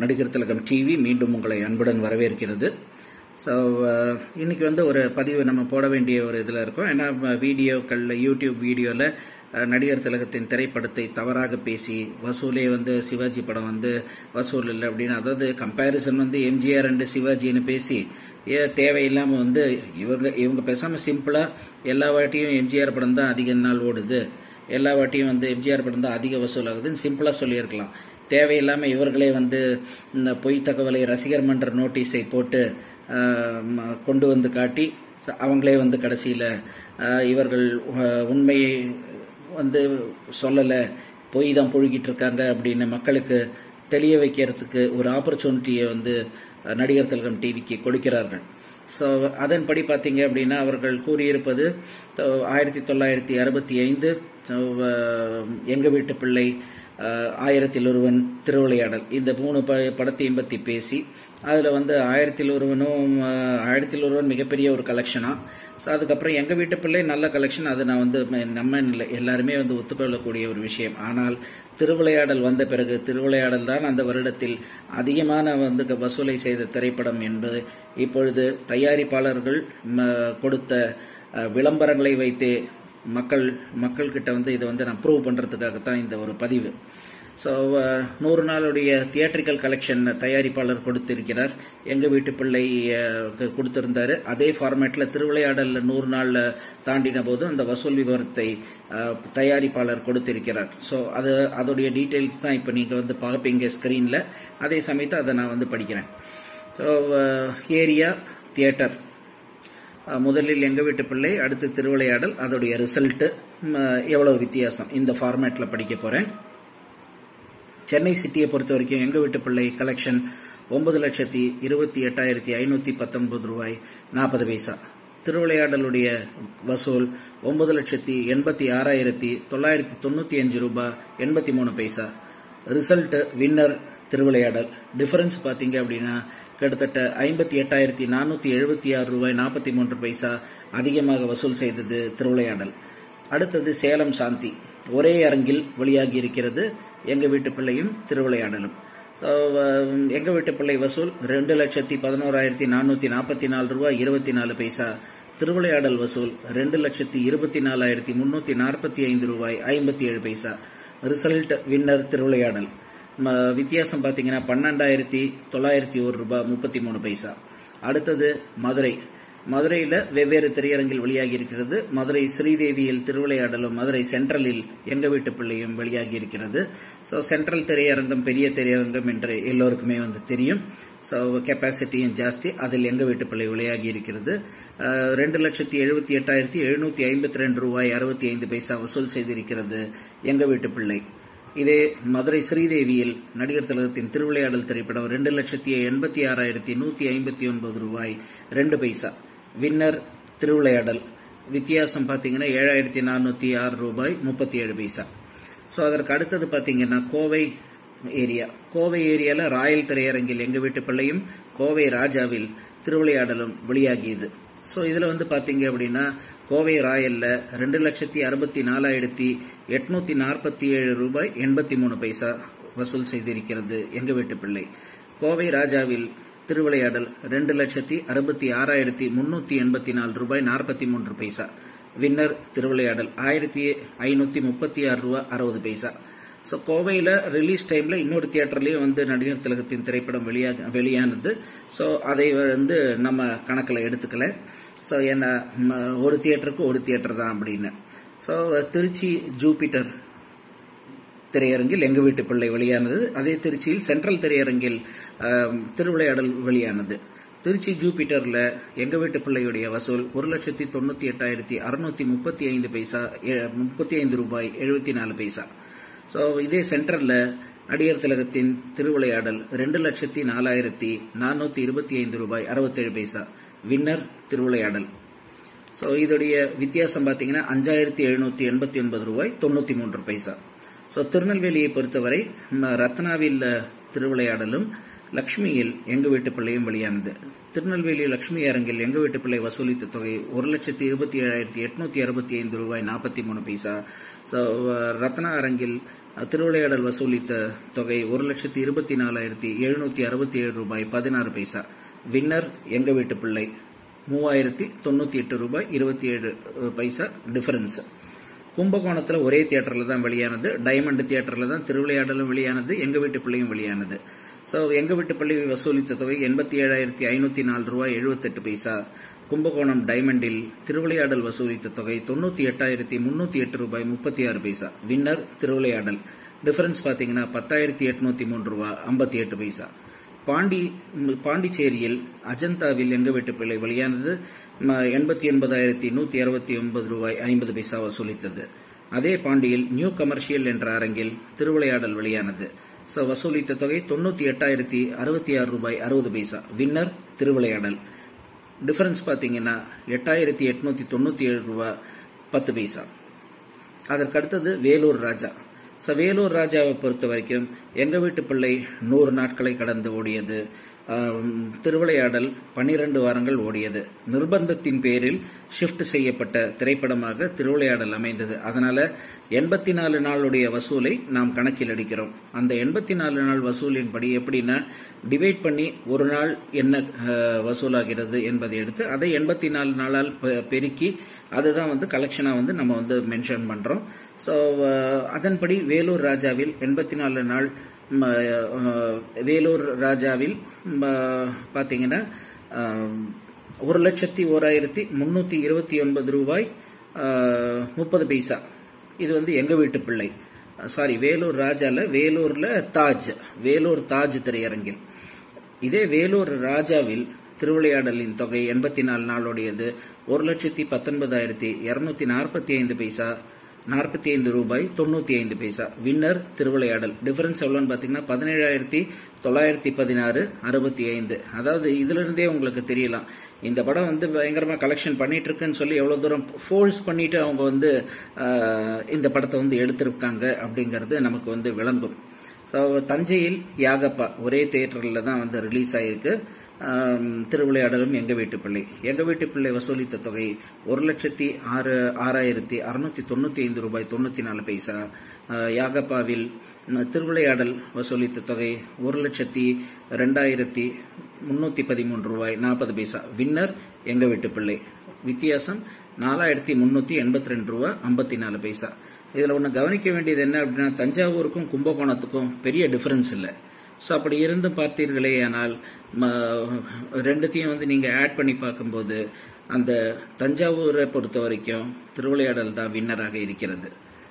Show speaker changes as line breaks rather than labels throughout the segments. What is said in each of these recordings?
நடிகர் திலகம் டிவி மீண்டும் உங்களை அன்புடன் வரவேற்கிறது. ஸோ இன்னைக்கு ஒரு பதிவு நம்ம போட வேண்டிய ஒரு இதில் இருக்கோம். ஏன்னா வீடியோக்களில் யூடியூப் வீடியோவில் நடிகர் திலகத்தின் திரைப்படத்தை தவறாக பேசி வசூலே சிவாஜி படம் வசூல் இல்லை அப்படின்னு, அதாவது கம்பேரிசன் எம்ஜிஆர் அண்ட் சிவாஜின்னு பேசி தேவையில்லாம இவங்க பேசாம சிம்பிளா எல்லா வாட்டியும் எம்ஜிஆர் படம் தான் அதிக நாள் ஓடுது, எல்லா வாட்டியும் எம்ஜிஆர் படம் தான் அதிக வசூல் ஆகுதுன்னு சிம்பிளா சொல்லியிருக்கலாம். தேவையில்லாம இவர்களே இந்த பொய் தகவலை ரசிகர் மன்ற நோட்டீஸை போட்டு கொண்டு காட்டி அவங்களே கடைசியில இவர்கள் உண்மையை சொல்லல, பொய் தான் புழுகிட்டு இருக்காங்க அப்படின்னு மக்களுக்கு தெளிய வைக்கிறதுக்கு ஒரு ஆப்பர்ச்சுனிட்டியை நடிகர் திலகம் டிவிக்கு கொடுக்கிறார்கள். ஸோ அதன்படி பார்த்தீங்க அப்படின்னா அவர்கள் கூறியிருப்பது 1965 எங்க வீட்டு பிள்ளை, 1000ல் ஒருவன், திருவிளையாடல், இந்த 3 படத்தையும் பற்றி பேசி அதில் 1000ல் ஒருவன் மிகப்பெரிய ஒரு கலெக்ஷனா. ஸோ அதுக்கப்புறம் எங்க வீட்டு பிள்ளை நல்ல கலெக்ஷன், அது நான் நம்ம இல்லை எல்லாருமே ஒத்துக்கொள்ளக்கூடிய ஒரு விஷயம். ஆனால் திருவிளையாடல் வந்த பிறகு திருவிளையாடல் தான் அந்த வருடத்தில் அதிகமான வசூலை செய்த திரைப்படம் என்பது இப்பொழுது தயாரிப்பாளர்கள் கொடுத்த விளம்பரங்களை வைத்து மக்கள்கிட்ட இதை நான் ப்ரூவ் பண்றதுக்காகத்தான் இந்த ஒரு பதிவு. ஸோ 100 நாளுடைய தியேட்ரிக்கல் கலெக்ஷன் தயாரிப்பாளர் கொடுத்திருக்கிறார், எங்க வீட்டு பிள்ளை கொடுத்திருந்தாரு. அதே ஃபார்மேட்ல திருவிளையாடல் 100 நாள்ல தாண்டின போது அந்த வசூல் விவரத்தை தயாரிப்பாளர் கொடுத்திருக்கிறார். ஸோ அதோடைய டீட்டெயில்ஸ் தான் இப்ப நீங்க பார்ப்பீங்க ஸ்கிரீன்ல. அதே சமயத்தை அதை நான் படிக்கிறேன். ஸோ ஏரியா தியேட்டர், முதலில் எங்க வீட்டு பிள்ளை, அடுத்து திருவிளையாடல், அதோடைய ரிசல்ட் எவ்வளவு வித்தியாசம் இந்த ஃபார்மேட்ல படிக்க போறேன். சென்னை சிட்டியை பொறுத்த வரைக்கும் எங்க வீட்டு பிள்ளை கலெக்ஷன் 9,28,519 ரூபாய் 40 பைசா. திருவிளையாடலுடைய வசூல் 9,86,995 ரூபாய் 83 பைசா. Result winner Thiruvilaiyadal. டிஃபரன்ஸ் பாத்தீங்க அப்படின்னா கிட்டத்தட்ட 58,476 ரூபாய் 43 பைசா அதிகமாக வசூல் செய்தது திருவிளையாடல். அடுத்தது சேலம் சாந்தி, ஒரே அரங்கில் வெளியாகி இருக்கிறது எங்க வீட்டு பிள்ளையும் திருவிளையாடலும். எங்க வீட்டு பிள்ளை வசூல் 2,11,444 ரூபாய் 24 பைசா. திருவிளையாடல் வசூல் 2,24,345 ரூபாய் 57 பைசா. ரிசல்ட் வின்னர் திருவிளையாடல். வித்தியாசம் பாத்தீங்கன்னா 12,901 ரூபாய் 33 பைசா. அடுத்தது மதுரை, மதுரையில வெவ்வேறு திரையரங்கில் வெளியாகி இருக்கிறது. மதுரை ஸ்ரீதேவியில் திருவிளையாடலும், மதுரை சென்ட்ரலில் எங்க வீட்டு பிள்ளையும் வெளியாகி இருக்கிறது. ஸோ சென்ட்ரல் திரையரங்கம் பெரிய திரையரங்கம் என்று எல்லோருக்குமே தெரியும். ஸோ கெப்பாசிட்டியும் ஜாஸ்தி, அதில் எங்க வீட்டு பிள்ளை வெளியாகி இருக்கிறது. 2,78,752 ரூபாய் 65 பைசா வசூல் செய்திருக்கிறது எங்க வீட்டு பிள்ளை. இதே மதுரை ஸ்ரீதேவியில் நடிகர் திலகத்தின் திருவிளையாடல் திரைப்படம் 2,86,159 ரூபாய் 2 பைசா. வின்னர் திருவிளையாடல். வித்தியாசம் பாத்தீங்கன்னா 7,406 ரூபாய் 37 பைசா. ஸோ அதற்கு அடுத்தது பாத்தீங்கன்னா கோவை ஏரியா. கோவை ஏரியால ராயல் திரையரங்கில் எங்க வீட்டு பிள்ளையும், கோவை ராஜாவில் திருவிளையாடலும் வெளியாகியது. ஸோ இதுல பாத்தீங்க அப்படின்னா கோவை ராயல்ல 2,64,847 ரூபாய் 83 பைசா வசூல் செய்திருக்கிறது எங்க வீட்டு பிள்ளை. கோவை ராஜாவில் திருவிளையாடல் 2,66,384 ரூபாய் 43 பைசா. வின்னர் திருவிளையாடல் 1,536 ரூபாய் 60 பைசா. ஸோ கோவையில ரிலீஸ் டைம்ல இன்னொரு தியேட்டர்லயும் நடிகர் திலகத்தின் திரைப்படம் வெளியானது. ஸோ அதை நம்ம கணக்கில் எடுத்துக்கல. ஸோ என்ன ஒரு தியேட்டருக்கு ஒரு தியேட்டர் தான் அப்படின்னு. ஸோ திருச்சி ஜூபிட்டர் திரையரங்கில் எங்க வீட்டு பிள்ளை வெளியானது. அதே திருச்சியில் சென்ட்ரல் திரையரங்கில் திருவிளையாடல் வெளியானது. திருச்சி ஜூபிட்டர்ல எங்க வீட்டு பிள்ளையுடைய வசூல் 1,98,635 பைசா 35 ரூபாய் 74 பைசா. ஸோ இதே சென்ட்ரல்ல நடிகர் திலகத்தின் திருவிளையாடல் 2,04,425 ரூபாய் 67 பைசா. வின்னர் திருவிளையாடல். ஸோ இதோடைய வித்தியாசம் பாத்தீங்கன்னா 5,789 ரூபாய் 93 பைசா. ஸோ திருநெல்வேலியை பொறுத்தவரை ரத்னாவில் திருவிளையாடலும், லட்சுமியில் எங்க வீட்டு பிள்ளையும் வெளியானது. திருநெல்வேலி லட்சுமி அரங்கில் எங்க வீட்டு பிள்ளை வசூலித்த தொகை 1,27,865 ரூபாய் 43 பைசா. ரத்னா அரங்கில் திருவிளையாடல் வசூலித்த தொகை 1,24,767 ரூபாய் 16 பைசா. வின்னர் எங்க வீட்டு பிள்ளை 3,098 ரூபாய் 27 பைசா டிஃபரன்ஸ். கும்பகோணத்துல ஒரே தியேட்டர்ல தான் வெளியானது. டைமண்ட் தியேட்டர்ல தான் திருவிளையாடலும் வெளியானது, எங்க வீட்டு பிள்ளையும் வெளியானது. சோ எங்க வீட்டு பிள்ளை வசூலித்த தொகை 87,504 ரூபாய் 78 பைசா. கும்பகோணம் டைமண்டில் திருவிளையாடல் வசூலித்த தொகை 98,308 ரூபாய் 36 பைசா. வின்னர் திருவிளையாடல். டிஃபரன்ஸ் பாத்தீங்கன்னா 10,803 ரூபாய் 58 பைசா. பாண்டிச்சேரியில் அஜந்தாவில் எங்க வீட்டு பிள்ளை வெளியானது 89,169 ரூபாய் 50 பைசா வசூலித்தது. அதே பாண்டியில் நியூ கமர்ஷியல் என்ற அரங்கில் திருவிளையாடல் வெளியானது. வசூலித்த தொகை 98,066 ரூபாய் 60 பைசா. வின்னர் திருவிளையாடல். டிஃபரன்ஸ் பாத்தீங்கன்னா 8,897 ரூபாய் 10 பைசா. அதற்கடுத்தது வேலூர் ராஜா. வேலூர் ராஜாவை பொறுத்த வரைக்கும் எங்க வீட்டு பிள்ளை 100 நாட்களை கடந்து ஓடியது. திருவிளையாடல் 12 வாரங்கள் ஓடியது. நிர்பந்தத்தின் பேரில் ஷிப்ட் செய்யப்பட்ட திரைப்படமாக திருவிளையாடல் அமைந்தது. அதனால 84 நாளுடைய வசூலை நாம் கணக்கில் எடுக்கிறோம். அந்த 84 நாள் வசூலின்படி எப்படின்னா டிவைட் பண்ணி ஒரு நாள் என்ன வசூலாகிறது என்பதை எடுத்து அதை 84 நாளால் பெருக்கி அதுதான் கலெக்ஷனா நம்ம மென்ஷன் பண்றோம். அதன்படி வேலூர் ராஜாவில் 84 நாள் வேலூர் ராஜாவில் பாத்தீங்கன்னா 1,01,329 ரூபாய் 30 பைசா. இது எங்க வீட்டு பிள்ளை. வேலூர் ராஜால வேலூர்ல வேலூர் தாஜ் திரையரங்கில். இதே வேலூர் ராஜாவில் திருவிளையாடலின் தொகை 84 நாளுடையது 1,19,245 பைசா 45 ரூபாய் 95 பைசா. வின்னர் திருவிளையாடல். டிஃபரன்ஸ் எவ்வளவுன்னு பாத்தீங்கன்னா 17,916 65. அதாவது இதுல இருந்தே உங்களுக்கு தெரியலாம் இந்த படம் பயங்கரமா கலெக்ஷன் பண்ணிட்டு இருக்குன்னு சொல்லி எவ்வளவு தூரம் ஃபோர்ஸ் பண்ணிட்டு அவங்க இந்த படத்தை எடுத்திருக்காங்க அப்படிங்கறது நமக்கு விளங்கும். தஞ்சையில் யாகப்பா ஒரே தியேட்டர்ல தான் ரிலீஸ் ஆயிருக்கு. திருவிளையாடலும் எங்க வீட்டு பிள்ளை. எங்க வீட்டு பிள்ளை வசூலித்த தொகை 1,06,695 ரூபாய் 94 பைசா. யாகப்பாவில் திருவிளையாடல் வசூலித்த தொகை 1,02,313 ரூபாய் 40 பைசா. வின்னர் எங்க வீட்டு பிள்ளை. வித்தியாசம் 4,382 ரூபாய் 54 பைசா. இதுல ஒண்ணு கவனிக்க வேண்டியது என்ன அப்படின்னா தஞ்சாவூருக்கும் கும்பகோணத்துக்கும் பெரிய டிஃபரன்ஸ் இல்லை. அப்படி இருந்து பார்த்தீர்களே ஆனால் ரெண்டுத்தையும் நீங்க ஆட் பண்ணி பார்க்கும்போது அந்த தஞ்சாவூரை பொறுத்த வரைக்கும் திருவிளையாடல் தான் வின்னராக இருக்கிறது.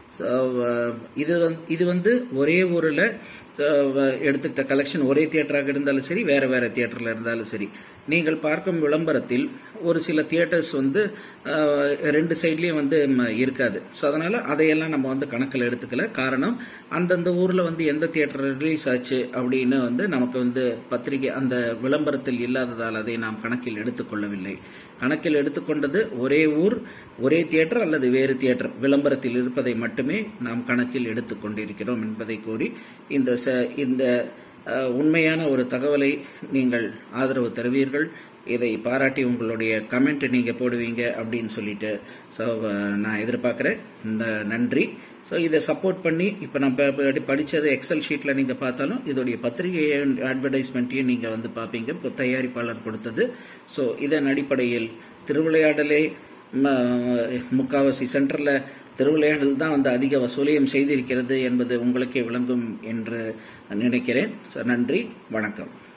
இது ஒரே ஊர்ல எடுத்துக்கிட்ட கலெக்ஷன் ஒரே தியேட்டராக இருந்தாலும் சரி வேற வேற தியேட்டர்ல இருந்தாலும் சரி நீங்கள் பார்க்கும் விளம்பரத்தில் ஒரு சில தியேட்டர்ஸ் ரெண்டு சைட்லயும் இருக்காது. அதனால அதையெல்லாம் நம்ம கணக்கில் எடுத்துக்கல. காரணம் அந்தந்த ஊர்ல எந்த தியேட்டர் ரிலீஸ் ஆச்சு அப்படின்னு நமக்கு பத்திரிகை அந்த விளம்பரத்தில் இல்லாததால் அதை நாம் கணக்கில் எடுத்துக்கொள்ளவில்லை. கணக்கில் எடுத்துக்கொண்டது ஒரே ஊர் ஒரே தியேட்டர் அல்லது வேறு தியேட்டர் விளம்பரத்தில் இருப்பதை மட்டுமே நாம் கணக்கில் எடுத்துக்கொண்டிருக்கிறோம் என்பதை கூறி இந்த உண்மையான ஒரு தகவலை நீங்கள் ஆதரவு தருவீர்கள். இதை பாராட்டி உங்களுடைய கமெண்ட் நீங்க போடுவீங்க அப்படின்னு சொல்லிட்டு நான் எதிர்பார்க்கிறேன். நன்றி. இதை சப்போர்ட் பண்ணி இப்ப நான் படிச்சது எக்ஸல் ஷீட்ல நீங்க பார்த்தாலும் இதோடைய பத்திரிகை அட்வர்டைஸ்மெண்ட்டையும் நீங்க பாப்பீங்க. தயாரிப்பாளர் கொடுத்தது. இதன் அடிப்படையில் திருவிளையாடலே முக்காவாசி சென்டர்ல திருவிளையாடல் தான் அதிக வசூலியம் செய்திருக்கிறது என்பது உங்களுக்கே விளங்கும் என்று நினைக்கிறேன். நன்றி, வணக்கம்.